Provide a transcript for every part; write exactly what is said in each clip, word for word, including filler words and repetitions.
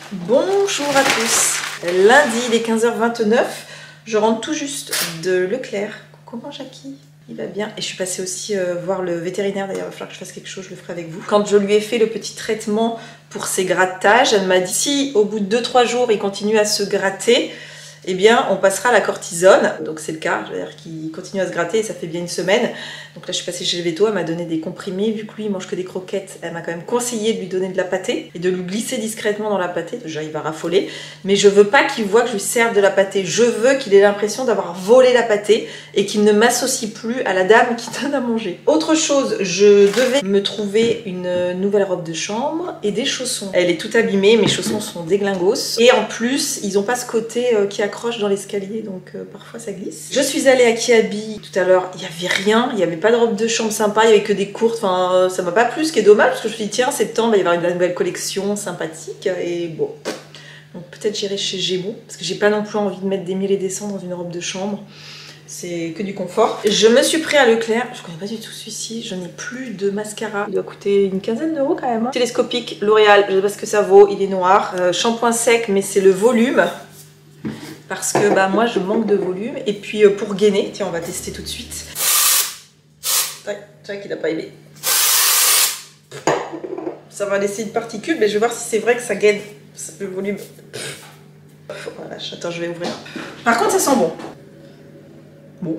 Bonjour à tous. Lundi, il est quinze heures vingt-neuf. Je rentre tout juste de Leclerc. Comment Jackie? Il va bien. Et je suis passée aussi euh, voir le vétérinaire. D'ailleurs, il va falloir que je fasse quelque chose, je le ferai avec vous. Quand je lui ai fait le petit traitement pour ses grattages, elle m'a dit si au bout de deux trois jours, il continue à se gratter, eh bien, on passera à la cortisone. Donc c'est le cas, c'est-à-dire qu'il continue à se gratter et ça fait bien une semaine. Donc là, je suis passée chez le véto, elle m'a donné des comprimés. Vu que lui, il mange que des croquettes, elle m'a quand même conseillé de lui donner de la pâtée et de lui glisser discrètement dans la pâtée. Déjà, il va raffoler. Mais je veux pas qu'il voit que je lui serve de la pâtée. Je veux qu'il ait l'impression d'avoir volé la pâtée et qu'il ne m'associe plus à la dame qui donne à manger. Autre chose, je devais me trouver une nouvelle robe de chambre et des chaussons. Elle est toute abîmée, mes chaussons sont déglingos. Et en plus, ils n'ont pas ce côté euh, qui accroche dans l'escalier, donc euh, parfois ça glisse. Je suis allée à Kiabi tout à l'heure, il n'y avait rien, il n'y avait pas de robe de chambre sympa, il n'y avait que des courtes, enfin euh, ça m'a pas plu, ce qui est dommage, parce que je me suis dit tiens, septembre, il va y avoir une nouvelle collection sympathique, et bon. Donc peut-être j'irai chez Gémeaux, parce que j'ai pas non plus envie de mettre des mille et des cents dans une robe de chambre. C'est que du confort. Je me suis pris à Leclerc, je connais pas du tout celui-ci, je n'ai plus de mascara. Il doit coûter une quinzaine d'euros quand même. Hein. Télescopique, L'Oréal, je sais pas ce que ça vaut, il est noir. Euh, shampoing sec, mais c'est le volume. Parce que bah, moi je manque de volume. Et puis euh, pour gainer, tiens on va tester tout de suite. Ouais, tu vois qu'il n'a pas aimé. Ça va laisser une particule, mais je vais voir si c'est vrai que ça gaine le volume. Voilà, attends, je vais ouvrir. Par contre ça sent bon. Bon.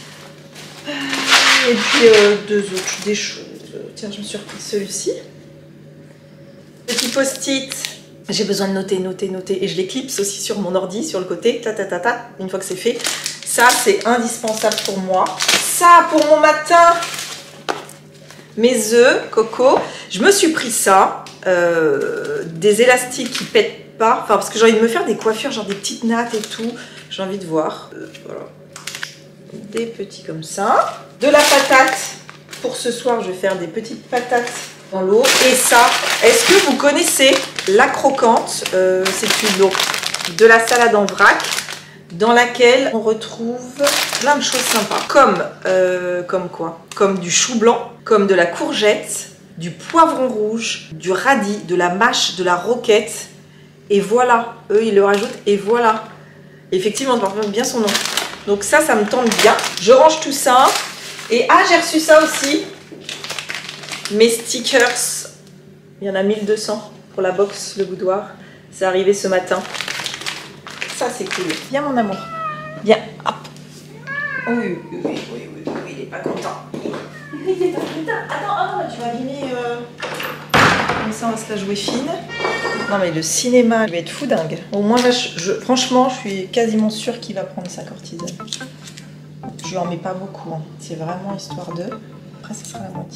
Et puis euh, deux autres, des choses. Tiens, je me suis repris celui-ci. Petit post-it. J'ai besoin de noter, noter, noter. Et je les clipse aussi sur mon ordi, sur le côté. Ta, ta, ta, ta. Une fois que c'est fait. Ça, c'est indispensable pour moi. Ça, pour mon matin. Mes œufs, coco. Je me suis pris ça. Euh, des élastiques qui pètent pas. Enfin, parce que j'ai envie de me faire des coiffures, genre des petites nattes et tout. J'ai envie de voir. Euh, voilà. Des petits comme ça. De la patate. Pour ce soir, je vais faire des petites patates dans l'eau. Et ça, est-ce que vous connaissez la croquante? euh, C'est une donc de la salade en vrac dans laquelle on retrouve plein de choses sympas. Comme, euh, comme quoi? Comme du chou blanc, comme de la courgette, du poivron rouge, du radis, de la mâche, de la roquette. Et voilà, eux ils le rajoutent et voilà. Et effectivement, on porte bien son nom. Donc ça, ça me tente bien. Je range tout ça. Et ah, j'ai reçu ça aussi. Mes stickers. Il y en a mille deux cents pour la box Le Boudoir. C'est arrivé ce matin. Ça, c'est cool. Viens, mon amour. Viens. Hop. Oui, oui, oui, oui, oui, oui, oui, il est pas content. Il est pas content. Attends, attends, tu vas abîmer... Euh... Comme ça, on va se la jouer fine. Non, mais le cinéma, il va être fou dingue. Au moins, là, je, je, franchement, je suis quasiment sûre qu'il va prendre sa cortisone. Je lui en mets pas beaucoup. Hein. C'est vraiment histoire de... Après, ce sera la moitié.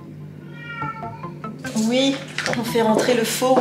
Oui, on fait rentrer le fauve.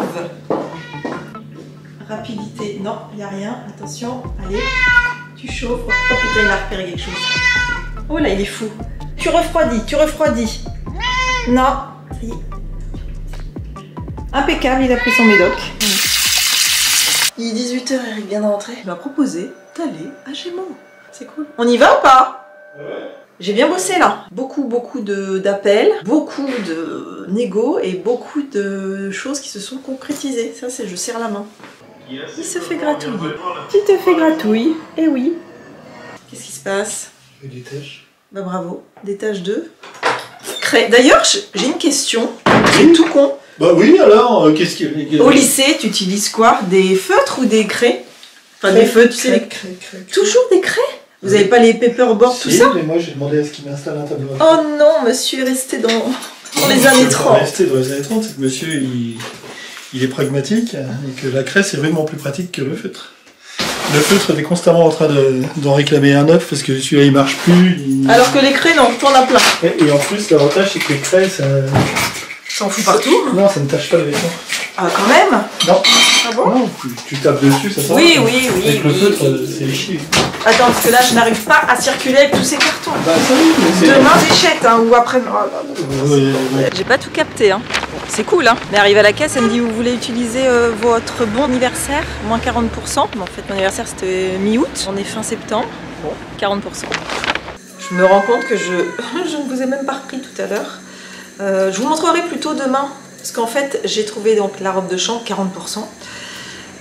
Rapidité. Non, il n'y a rien. Attention. Allez, tu chauffes. Oh putain, il a repéré quelque chose. Oh là, il est fou. Tu refroidis, tu refroidis. Non, ça y est. Impeccable, il a pris son médoc. Il est dix-huit heures, Eric vient d'entrer. Il m'a proposé d'aller à Gémeaux. C'est cool. On y va ou pas? Ouais. J'ai bien bossé là. Beaucoup, beaucoup d'appels, beaucoup de négo et beaucoup de choses qui se sont concrétisées. Ça, c'est je serre la main. Il se fait gratouiller. Tu te fais gratouille. Eh oui. Qu'est-ce qui se passe? Des taches. Bah bravo. Des taches de craie. D'ailleurs, j'ai une question. C'est tout con. Bah oui, alors, euh, qu'est-ce qu'il y a? Au lycée, tu utilises quoi? Des feutres ou des craies? Enfin, craies, des feutres, tu sais. Craies, craies, craies. Toujours des craies? Vous n'avez pas les paperboards, tout si, ça? Mais moi, j'ai demandé à ce qu'il m'installe un tableau. Oh non, monsieur est resté dans, dans les années trente. Resté dans les années trente, c'est que monsieur, il, il est pragmatique et que la craie, c'est vraiment plus pratique que le feutre. Le feutre est constamment en train d'en de, réclamer un neuf parce que celui-là, il marche plus. Il... Alors que les craies, non, t'en as plein. Et, et en plus, l'avantage, c'est que les craies, ça... S'en fout partout? Non, ça ne tâche pas le vêtement. Ah, quand même? Non. Ah bon? Non, tu, tu tapes dessus, ça sort. Oui, oui, oui. Avec oui, le feutre, oui. c'est léché. Attends, parce que là, je n'arrive pas à circuler avec tous ces cartons. Bah, ça oui, demain, j'échète, hein, ou après. Oh, oui, oui. J'ai pas tout capté, hein. C'est cool, hein. Mais arrive à la caisse, elle me dit, vous voulez utiliser euh, votre bon anniversaire, moins quarante pour cent. Bon, en fait, mon anniversaire, c'était mi-août. On est fin septembre. Bon, quarante pour cent. Je me rends compte que je, je ne vous ai même pas repris tout à l'heure. Euh, je vous montrerai plutôt demain. Parce qu'en fait, j'ai trouvé donc la robe de chambre, quarante pour cent.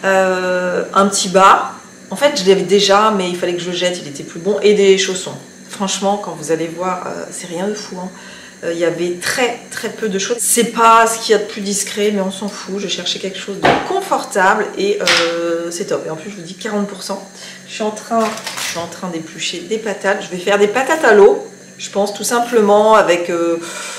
Euh, un petit bas. En fait, je l'avais déjà, mais il fallait que je le jette, il était plus bon. Et des chaussons. Franchement, quand vous allez voir, euh, c'est rien de fou. Hein. Euh, il y avait très très peu de choses. C'est pas ce qu'il y a de plus discret, mais on s'en fout. Je cherchais quelque chose de confortable et euh, c'est top. Et en plus, je vous dis quarante pour cent. Je suis en train, je suis en train d'éplucher des patates. Je vais faire des patates à l'eau. Je pense tout simplement avec... Euh,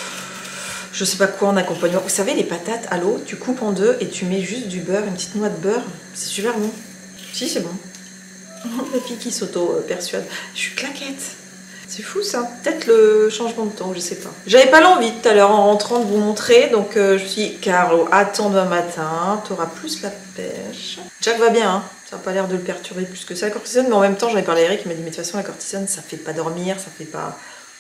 je sais pas quoi en accompagnement. Vous savez, les patates à l'eau, tu coupes en deux et tu mets juste du beurre, une petite noix de beurre. C'est super bon. Si, c'est bon. La fille qui s'auto-persuade. Je suis claquette. C'est fou ça. Peut-être le changement de temps, je sais pas. J'avais pas l'envie tout à l'heure en rentrant de vous montrer. Donc euh, je me suis dit, Caro, attends demain matin. T'auras plus la pêche. Jack va bien, hein. Ça n'a pas l'air de le perturber plus que ça, la cortisone. Mais en même temps, j'en ai parlé à Eric, il m'a dit, mais de toute façon, la cortisone, ça fait pas dormir, ça fait pas...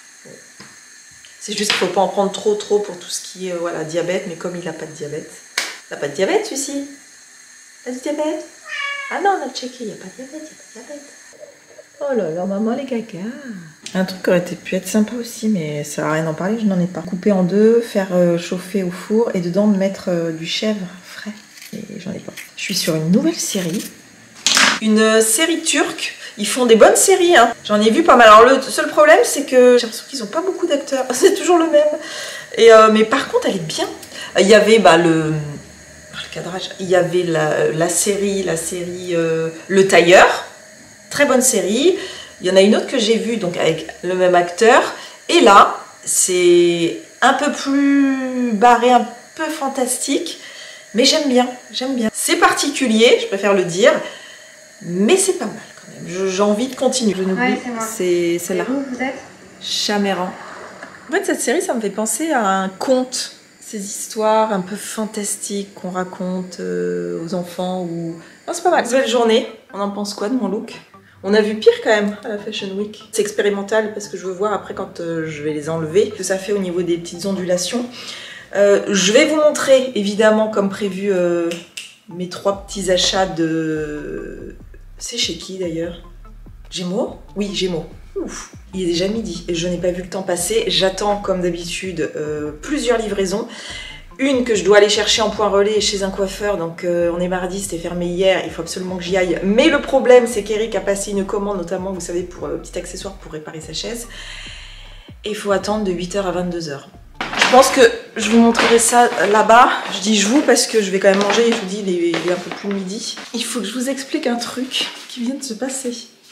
C'est juste qu'il ne faut pas en prendre trop trop pour tout ce qui est euh, voilà, diabète, mais comme il n'a pas de diabète. Il n'a pas de diabète celui-ci. Il a du diabète? Ah non, on a checké, il n'y a pas de diabète, il n'y a pas de diabète. Oh là là, maman les caca. Un truc qui aurait été pu être sympa aussi, mais ça n'a rien d'en parler, je n'en ai pas. Couper en deux, faire euh, chauffer au four et dedans mettre euh, du chèvre frais. Et j'en ai pas. Je suis sur une nouvelle série. Une euh, série turque. Ils font des bonnes séries, hein. J'en ai vu pas mal. Alors le seul problème, c'est que j'ai l'impression qu'ils n'ont pas beaucoup d'acteurs. C'est toujours le même. Et euh, mais par contre, elle est bien. Il y avait bah, le, le cadrage. Il y avait la, la série, la série euh, Le Tailleur. Très bonne série. Il y en a une autre que j'ai vue, donc avec le même acteur. Et là, c'est un peu plus barré, un peu fantastique. Mais j'aime bien, j'aime bien. C'est particulier, je préfère le dire. Mais c'est pas mal. J'ai envie de continuer. Je n'oublie. Ouais, c'est celle-là. Où vous êtes? Chaméran. En fait, cette série, ça me fait penser à un conte. Ces histoires un peu fantastiques qu'on raconte euh, aux enfants. Ou... Oh, c'est pas mal. Belle journée. On en pense quoi de mon look? On a vu pire quand même à la Fashion Week. C'est expérimental parce que je veux voir après quand euh, je vais les enlever. Ce que ça fait au niveau des petites ondulations. Euh, je vais vous montrer, évidemment, comme prévu, euh, mes trois petits achats de... C'est chez qui d'ailleurs? Gémeaux? Oui, Gémeaux. Ouf, il est déjà midi et je n'ai pas vu le temps passer. J'attends comme d'habitude euh, plusieurs livraisons. Une que je dois aller chercher en point relais chez un coiffeur. Donc euh, on est mardi, c'était fermé hier, il faut absolument que j'y aille. Mais le problème, c'est qu'Eric a passé une commande, notamment, vous savez, pour euh, petit accessoire pour réparer sa chaise. Et il faut attendre de huit heures à vingt-deux heures. Je pense que je vous montrerai ça là-bas. Je dis je vous parce que je vais quand même manger et je vous dis il est, il est un peu plus midi. Il faut que je vous explique un truc qui vient de se passer.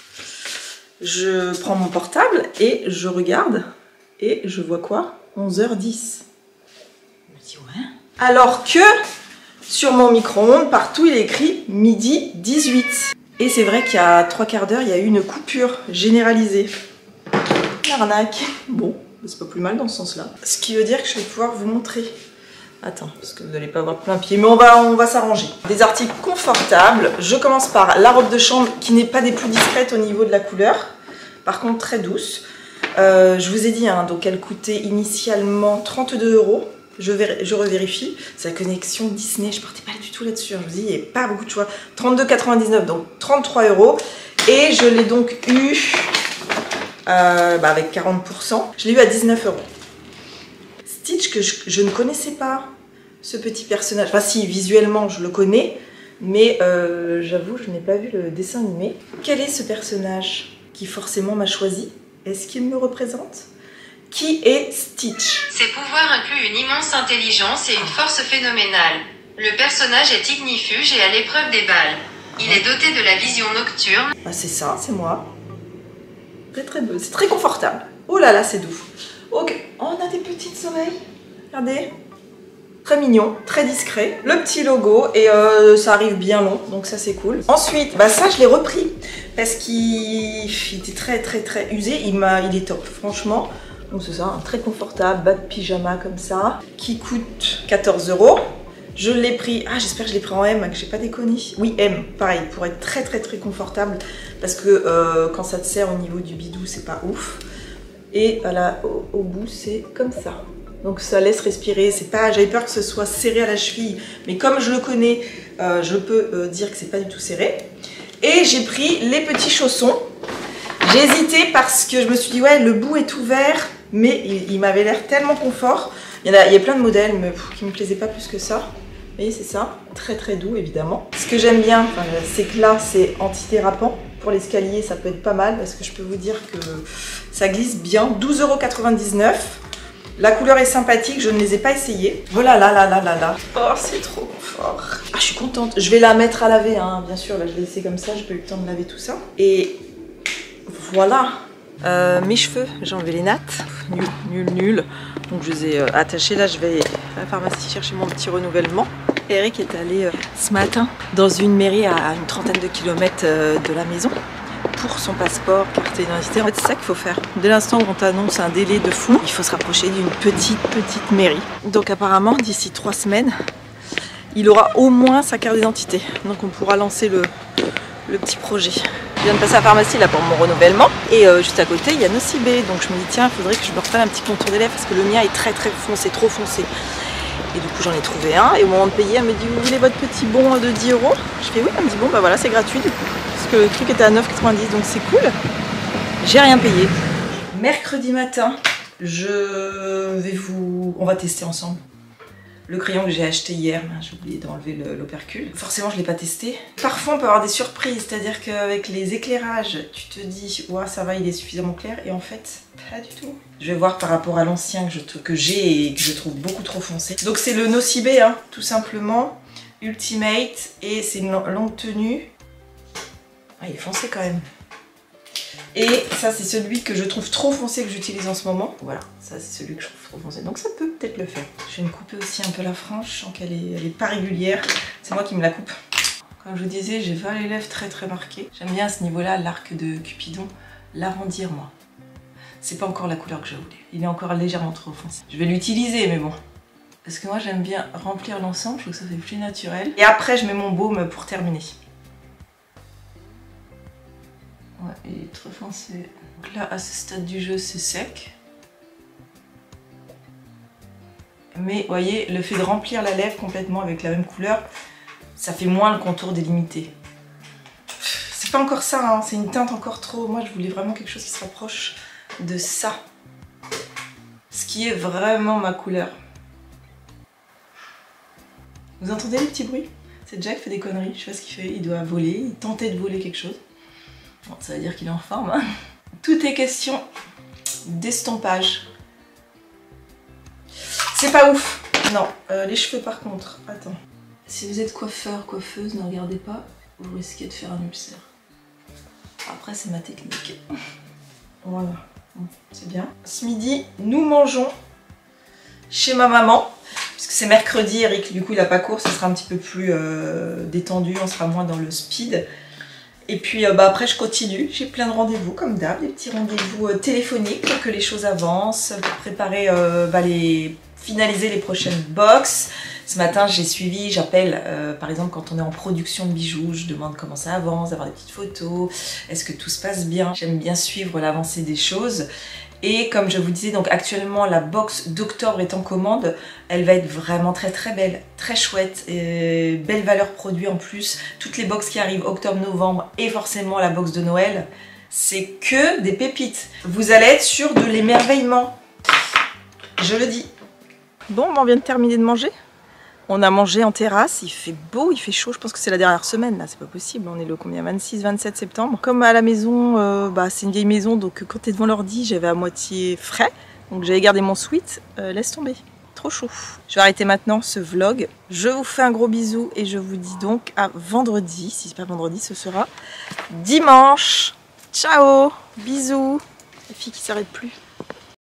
Je prends mon portable et je regarde et je vois quoi? onze heures dix. Je me dis ouais. Alors que sur mon micro-ondes, partout il est écrit midi dix-huit. Et c'est vrai qu'il y a trois quarts d'heure, il y a eu une coupure généralisée. L'arnaque. Bon. C'est pas plus mal dans ce sens-là. Ce qui veut dire que je vais pouvoir vous montrer. Attends, parce que vous n'allez pas avoir plein pied, mais on va, on va s'arranger. Des articles confortables. Je commence par la robe de chambre qui n'est pas des plus discrètes au niveau de la couleur. Par contre, très douce. Euh, je vous ai dit, hein, donc elle coûtait initialement trente-deux euros. Je, je revérifie. C'est la connexion Disney. Je partais pas du tout là-dessus. Je vous dis, il n'y a pas beaucoup de choix. trente-deux quatre-vingt-dix-neuf, donc trente-trois euros. Et je l'ai donc eu... Euh, bah avec quarante pour cent, je l'ai eu à dix-neuf euros. Stitch que je, je ne connaissais pas, ce petit personnage. Enfin si, visuellement je le connais, mais euh, j'avoue je n'ai pas vu le dessin animé. Quel est ce personnage qui forcément m'a choisi? Est-ce qu'il me représente? Qui est Stitch? Ses pouvoirs incluent une immense intelligence et une force phénoménale. Le personnage est ignifuge et à l'épreuve des balles. Il est doté de la vision nocturne. Ah, c'est ça, c'est moi. Très très beau, c'est très confortable. Oh là là, c'est doux. Ok, oh, on a des petites oreilles. Regardez. Très mignon, très discret. Le petit logo et euh, ça arrive bien long, donc ça c'est cool. Ensuite, bah ça je l'ai repris parce qu'il était très très très usé. Il m'a, il est top, franchement. Donc c'est ça, un très confortable, bas de pyjama comme ça, qui coûte quatorze euros. Je l'ai pris, ah j'espère que je l'ai pris en M, que j'ai pas déconné. Oui, M, pareil, pour être très très très confortable. Parce que euh, quand ça te serre au niveau du bidou, c'est pas ouf. Et là, au, au bout, c'est comme ça. Donc ça laisse respirer. C'est pas, j'avais peur que ce soit serré à la cheville. Mais comme je le connais, euh, je peux euh, dire que c'est pas du tout serré. Et j'ai pris les petits chaussons. J'ai hésité parce que je me suis dit, ouais, le bout est ouvert. Mais il, il m'avait l'air tellement confort. Il y, en a, il y a plein de modèles mais, pff, qui me plaisaient pas plus que ça. Vous voyez, c'est ça, très très doux évidemment. Ce que j'aime bien, enfin, c'est que là, c'est antidérapant. Pour l'escalier, ça peut être pas mal parce que je peux vous dire que ça glisse bien. douze euros quatre-vingt-dix-neuf. La couleur est sympathique, je ne les ai pas essayées. Voilà, là, là, là, là, là. Oh, c'est trop fort. Ah, je suis contente. Je vais la mettre à laver, hein. Bien sûr. Là, je l'ai laissée comme ça. J'ai pas eu le temps de laver tout ça. Et voilà. Euh, mes cheveux, j'ai enlevé les nattes. Nul, nul, nul. Donc, je les ai euh, attachés. Là, je vais à la pharmacie chercher mon petit renouvellement. Eric est allé euh, ce matin dans une mairie à une trentaine de kilomètres euh, de la maison pour son passeport, carte d'identité. En fait, c'est ça qu'il faut faire. Dès l'instant où on t'annonce un délai de fou, il faut se rapprocher d'une petite, petite mairie. Donc apparemment, d'ici trois semaines, il aura au moins sa carte d'identité. Donc on pourra lancer le, le petit projet. Je viens de passer à la pharmacie là pour mon renouvellement. Et euh, juste à côté, il y a Nocibé. Donc je me dis, tiens, il faudrait que je me refasse un petit contour des lèvres parce que le mien est très très foncé, trop foncé. Et du coup, j'en ai trouvé un. Et au moment de payer, elle me dit, vous voulez votre petit bon de dix euros? Je fais oui. Elle me dit, bon, bah voilà, c'est gratuit du coup. Parce que le truc était à neuf euros quatre-vingt-dix, donc c'est cool. J'ai rien payé. Mercredi matin, je vais vous... On va tester ensemble. Le crayon que j'ai acheté hier, j'ai oublié d'enlever l'opercule. Forcément, je ne l'ai pas testé. Parfois, on peut avoir des surprises. C'est-à-dire qu'avec les éclairages, tu te dis, ouais, ça va, il est suffisamment clair. Et en fait, pas du tout. Je vais voir par rapport à l'ancien que j'ai et que je trouve beaucoup trop foncé. Donc, c'est le Nocibé, hein, tout simplement. Ultimate. Et c'est une longue tenue. Ah, il est foncé quand même. Et ça, c'est celui que je trouve trop foncé que j'utilise en ce moment. Voilà, ça, c'est celui que je trouve trop foncé. Donc, ça peut peut-être le faire. Je vais me couper aussi un peu la frange. Je sens qu'elle est, elle est pas régulière. C'est moi qui me la coupe. Comme je vous disais, j'ai pas les lèvres très très marquées. J'aime bien à ce niveau-là, l'arc de Cupidon, l'arrondir, moi. C'est pas encore la couleur que je voulais. Il est encore légèrement trop foncé. Je vais l'utiliser, mais bon. Parce que moi, j'aime bien remplir l'ensemble. Je trouve que ça fait plus naturel. Et après, je mets mon baume pour terminer. Ouais, il est trop foncé. Donc là, à ce stade du jeu, c'est sec. Mais, vous voyez, le fait de remplir la lèvre complètement avec la même couleur, ça fait moins le contour délimité. C'est pas encore ça, hein, c'est une teinte encore trop... Moi, je voulais vraiment quelque chose qui se rapproche de ça. Ce qui est vraiment ma couleur. Vous entendez le petit bruit? C'est Jack qui fait des conneries, je sais pas ce qu'il fait. Il doit voler, il tentait de voler quelque chose. Bon, ça veut dire qu'il est en forme. Hein. Tout est question d'estompage. C'est pas ouf. Non, euh, les cheveux par contre. Attends. Si vous êtes coiffeur, coiffeuse, ne regardez pas. Vous risquez de faire un ulcère. Après, c'est ma technique. Voilà. C'est bien. Ce midi, nous mangeons chez ma maman. Puisque c'est mercredi, Eric, du coup, il n'a pas cours. Ça sera un petit peu plus euh, détendu. On sera moins dans le speed. Et puis euh, bah, après je continue, j'ai plein de rendez-vous comme d'hab, des petits rendez-vous euh, téléphoniques pour que les choses avancent, pour préparer, euh, bah, les... finaliser les prochaines box. Ce matin j'ai suivi, j'appelle euh, par exemple quand on est en production de bijoux, je demande comment ça avance, d'avoir des petites photos, est-ce que tout se passe bien. J'aime bien suivre l'avancée des choses. Et comme je vous disais, donc actuellement la box d'octobre est en commande. Elle va être vraiment très très belle, très chouette, et belle valeur produit en plus. Toutes les box qui arrivent octobre-novembre et forcément la box de Noël, c'est que des pépites. Vous allez être sur de l'émerveillement, je le dis. Bon, on vient de terminer de manger. On a mangé en terrasse, il fait beau, il fait chaud, je pense que c'est la dernière semaine là, c'est pas possible, on est le combien, vingt-six vingt-sept septembre. Comme à la maison, euh, bah, c'est une vieille maison, donc quand t'es devant l'ordi, j'avais à moitié frais, donc j'avais gardé mon sweat, euh, laisse tomber, trop chaud. Je vais arrêter maintenant ce vlog, je vous fais un gros bisou et je vous dis donc à vendredi, si c'est pas vendredi, ce sera dimanche. Ciao, bisous, la fille qui s'arrête plus.